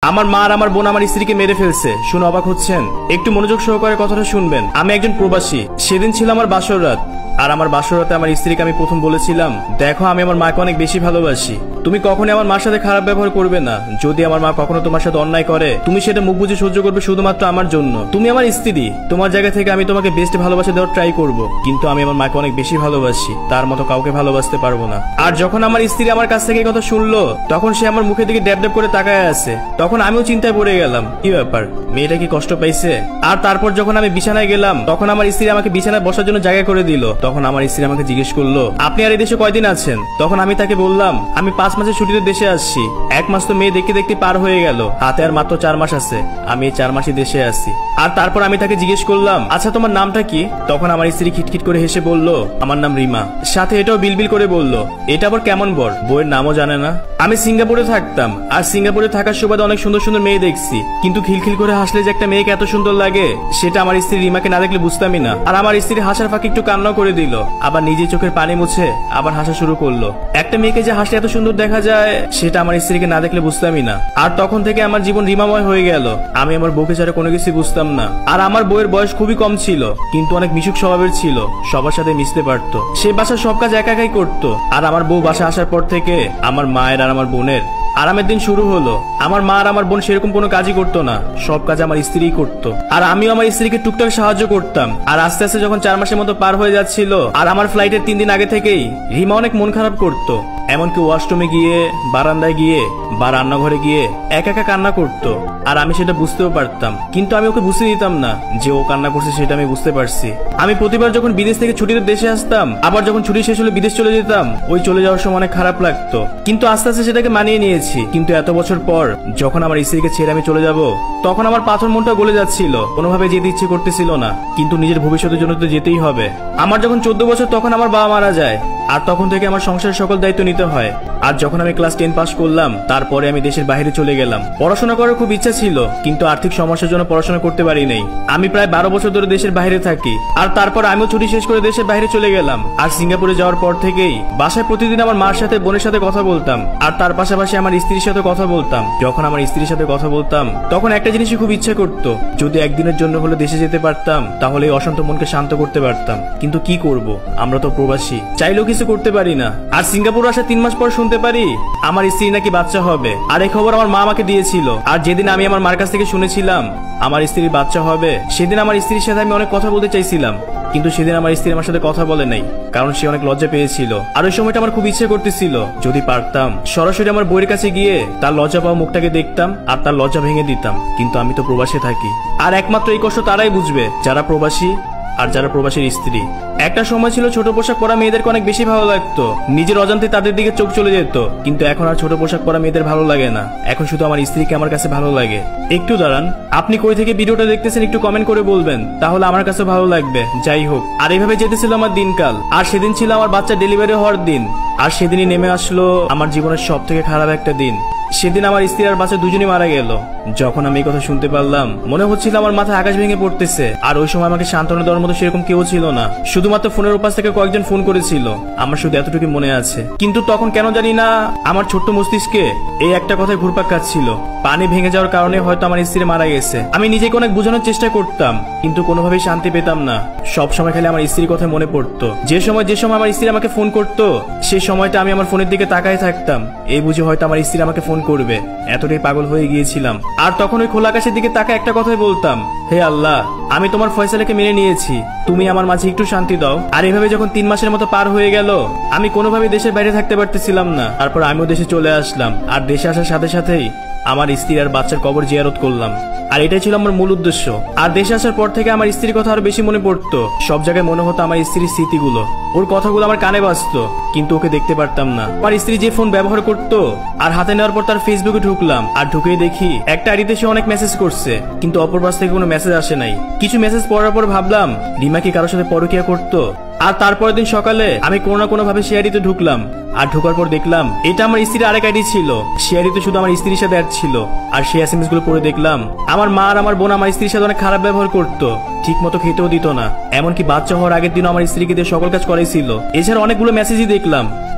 আমার মা আর আমার বোন আমার স্ত্রীকে মেরে ফেলছে। শুনে অবাক হচ্ছেন? একটু মনোযোগ সহকারে কথাটা শুনবেন। আমি একজন প্রবাসী। সেদিন ছিল আমার বাসর রাত। আর আমার বাসর রাতে আমার স্ত্রীকে আমি প্রথম বলেছিলাম, দেখো আমি আমার মাকে অনেক বেশি ভালোবাসি, তুমি কখনোই আমার মার সাথে খারাপ ব্যবহার করবে না। যদি আমার মা কখনো তোমার সাথে অন্যায় করে তুমি সেটা মুখ বুঝে সহ্য করবে শুধুমাত্র আমার জন্য। তুমি আমার স্ত্রী, তোমার জায়গা থেকে আমি তোমাকে বেস্ট ভালোবাসা দেওয়ার ট্রাই করব, কিন্তু আমি আমার মাকে অনেক বেশি ভালোবাসি, তার মতো কাউকে ভালোবাসতে পারবো না। আর যখন আমার স্ত্রী আমার কাছ থেকে এই কথা শুনলো তখন সে আমার মুখের দিকে ড্যাব ড্যাব করে তাকায় আছে। তখন আমিও চিন্তায় পড়ে গেলাম, কি ব্যাপার, মেয়েটা কি কষ্ট পাইছে? আর তারপর যখন আমি বিছানায় গেলাম তখন আমার স্ত্রী আমাকে বিছানায় বসার জন্য জায়গা করে দিল। তখন আমার স্ত্রী আমাকে জিজ্ঞেস করলো, আপনি আর এই দেশে কয়দিন আছেন? তখন আমি তাকে বললাম, আমি 5 মাসের ছুটিতে দেশে আসছি। 1 মাস তো মেয়ে দেখতে দেখতে পার হয়ে গেল, হাতে আর মাত্র 4 মাস আছে। আমি এই 4 মাসই দেশে আছি। আর তারপর আমি তাকে জিজ্ঞেস করলাম, আচ্ছা তোমার নামটা কি? তখন আমার স্ত্রী খিটখিট করে হেসে বলল, আমার নাম রিমা। সাথে এটাও বিলবিল করে বলল, এটা আবার কেমন বর, বইয়ের নামও জানে না। আমি সিঙ্গাপুরে থাকতাম, আর সিঙ্গাপুরে থাকার সুবাদে অনেক সুন্দর সুন্দর মেয়ে দেখছি, কিন্তু খিলখিল করে হাসলে যে একটা মেয়েকে এত সুন্দর লাগে সেটা আমার স্ত্রী রিমাকে না দেখলে বুঝতামই না। আর আমার স্ত্রী হাসার ফাঁকে একটু কান্না করে দিল, আবার নিজে চোখের পানি মুছে আবার হাসা শুরু করলো। একটা মেয়েকে যে হাসলে এত সুন্দর দেখা যায় সেটা আমার স্ত্রীকে না দেখলে বুঝতামই না। আর তখন থেকে আমার জীবন রিমাময় হয়ে গেল। আমি আমার বউকে ছাড়া কোনো কিছু বুঝতাম না। আর আমার বউয়ের বয়স খুবই কম ছিল, কিন্তু অনেক মিশুক স্বভাবের ছিল, সবার সাথে মিশতে পারতো। সে বাসার সব কাজ একা একাই করতো। আর আমার বউ বাসা আসার পর থেকে আমার মায়ের আর আমার বোনের আরামের দিন শুরু হলো। আমার মা আর আমার বোন সেরকম কোনো কাজই করতো না, সব কাজ আমার স্ত্রীই করতো। আর আমিও আমার স্ত্রীকে টুকটাক সাহায্য করতাম। আর আস্তে আস্তে যখন 4 মাসের মতো পার হয়ে যাচ্ছিল আর আমার ফ্লাইটের 3 দিন আগে থেকেই রিমা অনেক মন খারাপ করতো। এমনকি ওয়াশরুমে গিয়ে, বারান্দায় গিয়ে বা রান্নাঘরে গিয়ে একা একা কান্না করতো। আর আমি সেটা বুঝতেও পারতাম, কিন্তু আমি ওকে বুঝতে দিতাম না যে ও কান্না করছে, সেটা আমি বুঝতে পারছি। আমি প্রতিবার যখন বিদেশ থেকে ছুটিতে দেশে আসতাম, আবার যখন ছুটি শেষ হলে বিদেশ চলে যেতাম, ওই চলে যাওয়ার সময় অনেক খারাপ লাগতো, কিন্তু আস্তে আস্তে সেটাকে মানিয়ে নিয়েছি। কিন্তু এত বছর পর যখন আমার স্ত্রীকে ছেড়ে আমি চলে যাব তখন আমার পাথর মনটা গলে যাচ্ছিল, কোনোভাবে যেতে ইচ্ছে করতেছিল না, কিন্তু নিজের ভবিষ্যতের জন্য তো যেতেই হবে। আমার যখন 14 বছর তখন আমার বাবা মারা যায়, আর তখন থেকে আমার সংসারের সকল দায়িত্ব নিতে হয়। আর যখন আমি ক্লাস 10 পাস করলাম তারপরে আমি দেশের বাইরে চলে গেলাম। পড়াশোনা করার খুব ইচ্ছা ছিল, কিন্তু আর্থিক সমস্যার জন্য পড়াশোনা করতে পারি নাই। আমি প্রায় 12 বছর ধরে দেশের বাইরে থাকি। আর তারপর আমিও ছুটি শেষ করে দেশের বাইরে চলে গেলাম। আর সিঙ্গাপুরে যাওয়ার পর থেকেই বাসায় প্রতিদিন আমার মার সাথে বোনের সাথে কথা বলতাম, আর তার পাশাপাশি আমার স্ত্রীর সাথে কথা বলতাম। যখন আমার স্ত্রীর সাথে কথা বলতাম তখন একটা জিনিসই খুব ইচ্ছা করতো, যদি একদিনের জন্য হলে দেশে যেতে পারতাম তাহলে এই অশান্ত মনকে শান্ত করতে পারতাম। কিন্তু কি করব, আমরা তো প্রবাসী, চাইলেও কিছু করতে পারি না। আর সিঙ্গাপুর আসা 3 মাস পর শুনতে পারি আমার স্ত্রী নাকি বাচ্চা হবে। আর এই খবর আমার মা আমাকে দিয়েছিল। আর যেদিন আমি আমার মার কাছ থেকে শুনেছিলাম আমার স্ত্রীর বাচ্চা হবে, সেদিন আমার স্ত্রীর সাথে আমি অনেক কথা বলতে চাইছিলাম, কিন্তু সেদিন আমার স্ত্রী আমার সাথে কথা বলে নাই, কারণ সে অনেক লজ্জা পেয়েছিল। আর ওই সময়টা আমার খুব ইচ্ছে করতেছিল যদি পারতাম সরাসরি আমার বউয়ের কাছে গিয়ে তার লজ্জা পাওয়া মুখটাকে দেখতাম আর তার লজ্জা ভেঙে দিতাম, কিন্তু আমি তো প্রবাসে থাকি। আর একমাত্র এই কষ্ট তারাই বুঝবে যারা প্রবাসী আর যারা প্রবাসীর স্ত্রী। একটা সময় ছিল ছোট পোশাক পরা মেয়েদেরকে অনেক বেশি ভালো লাগতো, নিজের অজান্তে তাদের দিকে চোখ চলে যেত, কিন্তু এখন আর ছোট পোশাক পরা মেয়েদের ভালো লাগে না, এখন শুধু আমার স্ত্রীকে আমার কাছে ভালো লাগে। একটু দাঁড়ান, আপনি কই থেকে ভিডিওটা দেখতেছেন একটু কমেন্ট করে বলবেন, তাহলে আমার কাছে ভালো লাগবে। যাই হোক, আর এইভাবে যেতেছিল আমার দিনকাল। আর সেদিন ছিল আমার বাচ্চা ডেলিভারি হওয়ার দিন। আর সেদিনই নেমে আসলো আমার জীবনের সব থেকে খারাপ একটা দিন। সেদিন আমার স্ত্রী আর বাচ্চা দুজনই মারা গেল। যখন আমি এই কথা শুনতে পারলাম মনে হচ্ছিল আমার মাথায় আকাশ ভেঙে পড়তেছে। আর ওই সময় আমাকে সান্ত্বনা দেওয়ার মতো সেরকম কেউ ছিল না, শুধুমাত্র ফোনের উপাস থেকে কয়েকজন ফোন করেছিল, আমার শুধু এতটুকু মনে আছে। কিন্তু তখন কেন জানি না আমার ছোট্ট মস্তিষ্কে এই একটা কথায় ঘুরপাক খাচ্ছিল, পানি ভেঙে যাওয়ার কারণে হয়তো আমার স্ত্রী মারা গেছে। আমি নিজেকে অনেক বোঝানোর চেষ্টা করতাম, কিন্তু কোনোভাবেই শান্তি পেতাম না। সব সময় খালি আমার স্ত্রীর কথা মনে পড়তো। যে সময় আমার স্ত্রী আমাকে ফোন করতো সেই সময়টা আমি আমার ফোনের দিকে তাকায় থাকতাম, এই বুঝে হয়তো আমার স্ত্রী আমাকে ফোন করবে, এতটাই পাগল হয়ে গিয়েছিলাম। আর তখন ওই খোলা আকাশের দিকে তাকায় একটা কথাই বলতাম, হে আল্লাহ, আমি তোমার ফয়সালাকে মেনে নিয়েছি, তুমি আমার মাঝে একটু শান্তি দাও। আর এভাবে যখন 3 মাসের মতো পার হয়ে গেল আমি কোনোভাবেই দেশের বাইরে থাকতে পারতেছিলাম না। তারপর আমিও দেশে চলে আসলাম। আর দেশে আসার সাথে সাথেই আমার স্ত্রী আর বাচ্চার কবর জিয়ারত করলাম। আর এটাই ছিল আমার মূল উদ্দেশ্য। আর দেশে আসার পর থেকে আমার স্ত্রীর কথা আরো বেশি মনে পড়তো। সব জায়গায় মনে হতো আমার স্ত্রীর স্মৃতিগুলো, ওর কথাগুলো আমার কানে বাজতো, কিন্তু ওকে দেখতে পারতাম না। আমার স্ত্রী যে ফোন ব্যবহার করতো আর হাতে নেওয়ার পর তার ফেসবুকে ঢুকলাম, আর ঢুকেই দেখি একটা আইডিতে সে অনেক মেসেজ করছে, কিন্তু অপর পাশ থেকে কোনো মেসেজ আসে নাই। কিছু মেসেজ পড়ার পর ভাবলাম রিমা কি কারোর সাথে পরকীয়া করতো। আর তারপরের দিন সকালে আমি কোনো না কোনো ভাবে সে আইডিতে ঢুকলাম, আর ঢোকার পর দেখলাম এটা আমার স্ত্রীর আরেক আইডি ছিল। সে আইডিতে শুধু আমার স্ত্রীর সাথে অ্যাড ছিল। আর সেই এসএমএস গুলো পড়ে দেখলাম আমার মা আর আমার বোন আমার স্ত্রীর সাথে অনেক খারাপ ব্যবহার করতো, ঠিক মতো খেতেও দিত না, এমনকি বাচ্চা হওয়ার আগের দিনও আমার স্ত্রীকে দিয়ে সকল কাজ করাইছিল। এছাড়া অনেকগুলো মেসেজই দেখলাম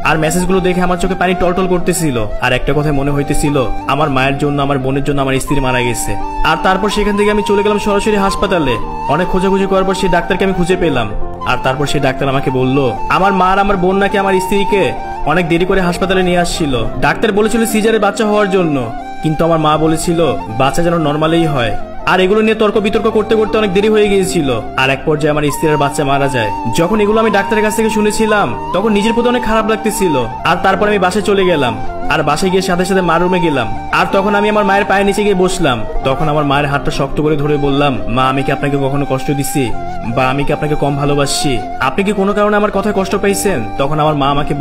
আর মেসেজগুলো দেখে আমার চোখে পানি টলটল করতেছিল। আর একটা কথা মনে হইতেছিল, আমার মায়ের জন্য, আমার বোনের জন্য আমার স্ত্রী মারা গেছে। আর তারপর সেখান থেকে আমি চলে গেলাম সরাসরি হাসপাতালে। অনেক খোঁজাখুঁজি করার পর সেই ডাক্তারকে আমি খুঁজে পেলাম। আর তারপর সেই ডাক্তার আমাকে বলল, আমার মা আর আমার বোন নাকি আমার স্ত্রীকে অনেক দেরি করে হাসপাতালে নিয়ে আসছিল। ডাক্তার বলেছিল সিজারে বাচ্চা হওয়ার জন্য, কিন্তু আমার মা বলেছিল বাচ্চা যেন নর্মালেই হয়। আর এগুলো নিয়ে তর্ক বিতর্ক করতে করতে অনেক দেরি হয়ে গিয়েছিল। আর এক পর্যায়ে আমার স্ত্রীর বাচ্চা মারা যায়। যখন এগুলো আমি ডাক্তারের কাছ থেকে শুনেছিলাম, তখন নিজের প্রতি অনেক খারাপ লাগতেছিল। আর তারপর আমি বাসায় চলে গেলাম। আর বাসায় গিয়ে সাথে সাথে মার রুমে গেলাম। আর তখন আমি আমার মায়ের পায়ের নিচে গিয়ে বসলাম। তখন আমার মায়ের হাতটা শক্ত করে ধরে বললাম, মা, আমি কি আপনাকে কখনো কষ্ট দিছি, বা আমি কি আপনাকে কম ভালোবাসি? আপনি কি কোনো কারণে আমার কথায় কষ্ট পাইছেন? তখন আমার মা আমাকে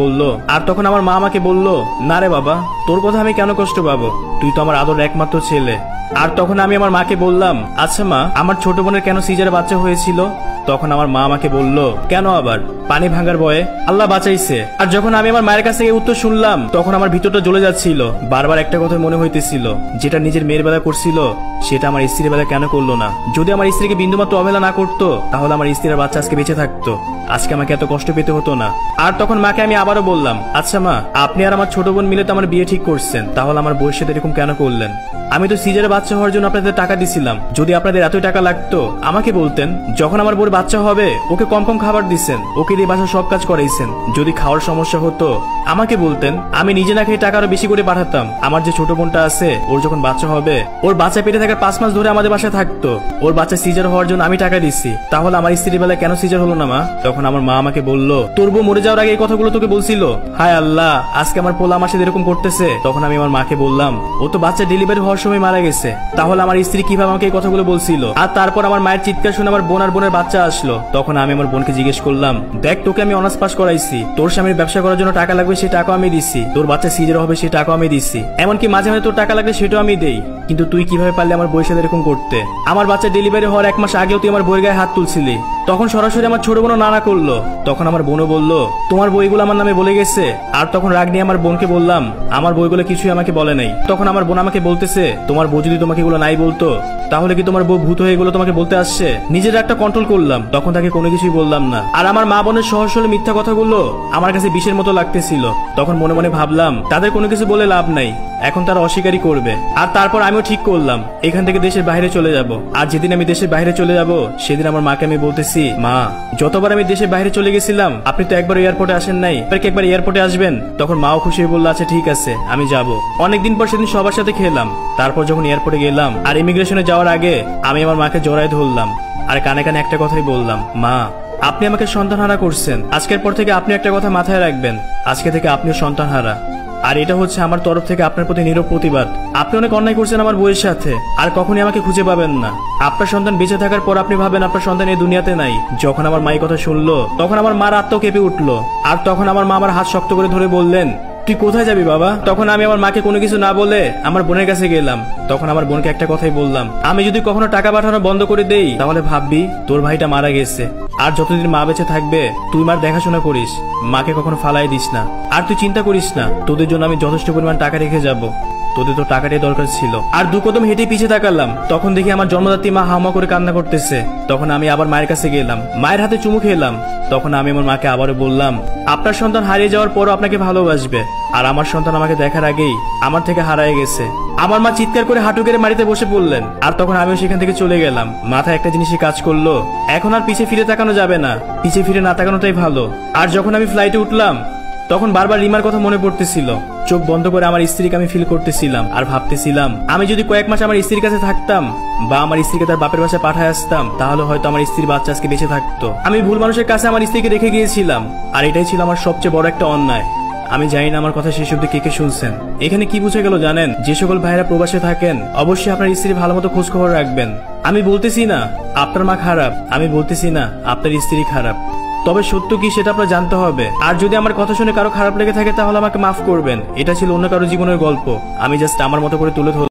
বলল, না রে বাবা, তোর কথা আমি কেন কষ্ট পাবো? তুই তো আমার আদর একমাত্র ছেলে। আর তখন আমি আমার মাকে বললাম, আচ্ছা মা, আমার ছোট বোনের কেন সিজারে বাচ্চা হয়েছিল? তখন আমার মা আমাকে বলল, কেন আবার? পানি ভাঙার ভয়ে। আল্লাহ বাঁচাইছে। আর যখন আমি আমার মায়ের কাছ থেকে উত্তর শুনলাম, তখন আমার ভিতরটা জ্বলে যাচ্ছিল। বারবার একটা কথা মনে হইতেছিল, যেটা নিজের মেয়ের বেলা করছিল সেটা আমার স্ত্রীর বেলা কেন করলো না? যদি আমার স্ত্রীকে বিন্দুমাত্র অবহেলা না করতো, তাহলে আমার স্ত্রীর বাচ্চা আজকে বেঁচে থাকতো, আজকে আমাকে এত কষ্ট পেতে হতো না। আর তখন মাকে আমি আবারও বললাম, আচ্ছা মা, আপনি আর আমার ছোট বোন মিলে তো আমার বিয়ে ঠিক করছেন, তাহলে আমার বউয়ের সাথে এরকম কেন করলেন? আমি তো সিজারে বাচ্চা হওয়ার জন্য আপনাদের টাকা দিছিলাম। যদি আপনাদের এতই টাকা লাগতো আমাকে বলতেন। যখন আমার বউর বাচ্চা হবে ওকে কম কম খাবার দিচ্ছেন, ওকে দিয়ে বাসার সব কাজ করাইছেন। যদি খাওয়ার সমস্যা হতো আমাকে বলতেন, আমি নিজে না খেয়ে টাকা আরো বেশি করে পাঠাতাম। আমার যে ছোট বোনটা আছে, ওর যখন বাচ্চা হবে, ওর বাচ্চা পেটে থাকার 5 মাস ধরে আমাদের বাসায় থাকতো। ওর বাচ্চা সিজার হওয়ার জন্য আমি টাকা দিচ্ছি, তাহলে আমার স্ত্রীর বেলায় কেন সিজার হলো না মা? তখন আমার মা আমাকে বলল, তোর বউ মরে যাওয়ার আগে এই কথাগুলো তোকে বলছিল? হায় আল্লাহ, আজকে আমার পোলা আমার সাথে এরকম করতেছে। তখন আমি আমার মাকে বললাম, ও তো বাচ্চা ডেলিভারি হওয়ার সময় মারা গেছে, তাহলে আমার স্ত্রী কিভাবে আমাকে এই কথাগুলো বলছিল? আর তারপর আমার মায়ের চিৎকার শুনে আমার বোন আর বোনের বাচ্চা আসলো। তখন আমি আমার বোনকে জিজ্ঞেস করলাম, দেখ, তোকে আমি অনার্স পাস করাইছি, তোর স্বামীর ব্যবসা করার জন্য টাকা লাগবে সেই টাকা আমি দিচ্ছি, তোর বাচ্চা সিজার হবে সেই টাকা আমি দিচ্ছি, এমনকি মাঝে মাঝে তোর টাকা লাগলে সেটাও আমি দেই, কিন্তু তুই কিভাবে পারলে আমার বউয়ের সাথে এরকম করতে? আমার বাচ্চা ডেলিভারি হওয়ার 1 মাস আগেও তুই আমার বউয়ের গায়ে হাত তুলছিলি। তখন সরাসরি আমার ছোট বোনও নানা করলো। তখন আমার বোনও বলল, তোমার বইগুলো আমার নামে বলে গেছে। আর তখন রাগ নিয়ে আমার বোনকে বললাম, আমার বইগুলো কিছুই আমাকে বলে নাই। তখন আমার বোন আমাকে বলতেছে, তোমার বউ যদি তোমাকে এগুলো নাই বলতো, তাহলে কি তোমার বউ ভূত হয়ে এগুলো তোমাকে বলতে আসছে? নিজের একটা কন্ট্রোল করলাম, তখন তাকে কোনো কিছুই বললাম না। আর আমার মা বোনের সহজ সরল মিথ্যা কথাগুলো আমার কাছে বিষের মতো লাগতেছিল। তখন মনে মনে ভাবলাম, তাদের কোনো কিছু বলে লাভ নাই, এখন তারা অস্বীকারই করবে। আর তারপর আমিও ঠিক করলাম এখান থেকে দেশের বাইরে চলে যাব। আর যেদিন আমি দেশের বাইরে চলে যাব, সেদিন আমার মাকে আমি বলতেছি, মা, যতবার আমি দেশের বাইরে চলে গেছিলাম আপনি তো একবার এয়ারপোর্টে আসেন নাই, একবার এয়ারপোর্টে আসবেন। তখন মাও খুশি হয়ে বললো, আচ্ছা ঠিক আছে, আমি যাব। অনেকদিন পর সেদিন সবার সাথে খেলাম। তারপর যখন এয়ারপোর্টে গেলাম আর ইমিগ্রেশনে যাওয়ার আগে আমি আমার মাকে জড়ায় ধরলাম আর কানে কানে একটা কথাই বললাম, মা, আপনি আমাকে সন্তানহারা করছেন, আজকের পর থেকে আপনি একটা কথা মাথায় রাখবেন, আজকে থেকে আপনিও সন্তানহারা। আর এটা হচ্ছে আমার তরফ থেকে আপনার প্রতি নীরব প্রতিবাদ। আপনি অনেক অন্যায় করছেন আমার বউয়ের সাথে, আর কখনই আমাকে খুঁজে পাবেন না। আপনার সন্তান বেঁচে থাকার পর আপনি ভাবেন আপনার সন্তান এই দুনিয়াতে নাই। যখন আমার মা এই কথা শুনলো, তখন আমার মার আত্মাও কেঁপে উঠলো। আর তখন আমার মা আমার হাত শক্ত করে ধরে বললেন, তুই কোথায় যাবি বাবা? তখন আমি আমার মাকে কোনো কিছু না বলে আমার বোনের কাছে গেলাম। তখন আমার বোনকে একটা কথাই বললাম, আমি যদি কখনো টাকা পাঠানো বন্ধ করে দেই, তাহলে ভাববি তোর ভাইটা মারা গেছে। আর যতদিন মা বেঁচে থাকবে তুই মার দেখাশোনা করিস, মাকে কখনো ফালাই দিস না। আর তুই চিন্তা করিস না, তোদের জন্য আমি যথেষ্ট পরিমাণ টাকা রেখে যাব। তোদের তো টাকাটাই দরকার ছিল। আর 2 কদম হেঁটে পিছিয়ে তাকালাম, তখন দেখি আমার জন্মদাত্রী মা হামা করে কান্না করতেছে। তখন আমি আবার মায়ের কাছে গেলাম, মায়ের হাতে চুমু খেলাম। তখন আমি আমার মাকে আবারও বললাম, আপনার সন্তান হারিয়ে যাওয়ার পরও আপনাকে ভালোবাসবে, আর আমার সন্তান আমাকে দেখার আগেই আমার থেকে হারিয়ে গেছে। আমার মা চিৎকার করে হাঁটু গেড়ে মাটিতে বসে পড়লেন। আর তখন আমিও সেখান থেকে চলে গেলাম। মাথায় একটা জিনিসই কাজ করলো, এখন আর পিছে ফিরে তাকানো যাবে না, পিছে ফিরে না তাকানোটাই ভালো। আর যখন আমি ফ্লাইটে উঠলাম, তখন বারবার রিমার কথা মনে পড়তেছিল। চোখ বন্ধ করে আমার স্ত্রীকে আমি ফিল করতেছিলাম আর ভাবতেছিলাম, আমি যদি কয়েক মাস আমার স্ত্রীর কাছে থাকতাম বা আমার স্ত্রীকে তার বাপের বাসায় পাঠায় আসতাম, তাহলে হয়তো আমার স্ত্রীর বাচ্চা আজকে বেঁচে থাকতো। আমি ভুল মানুষের কাছে আমার স্ত্রীকে রেখে গিয়েছিলাম, আর এটাই ছিল আমার সবচেয়ে বড় একটা অন্যায়। আমি জানি না আমার কথা শেষ অব্দি কে কে শুনছেন। এখানে কি বুঝে গেল জানেন? যে সকল ভাইরা প্রবাসে থাকেন, অবশ্যই আপনার স্ত্রীর ভালো মতো খোঁজ খবর রাখবেন। আমি বলতেছি না আপনার মা খারাপ, আমি বলতেছি না আপনার স্ত্রী খারাপ, তবে সত্য কি সেটা আপনার জানতে হবে। আর যদি আমার কথা শুনে কারো খারাপ লেগে থাকে, তাহলে আমাকে মাফ করবেন। এটা ছিল অন্য কারো জীবনের গল্প, আমি জাস্ট আমার মতো করে তুলে ধরলাম।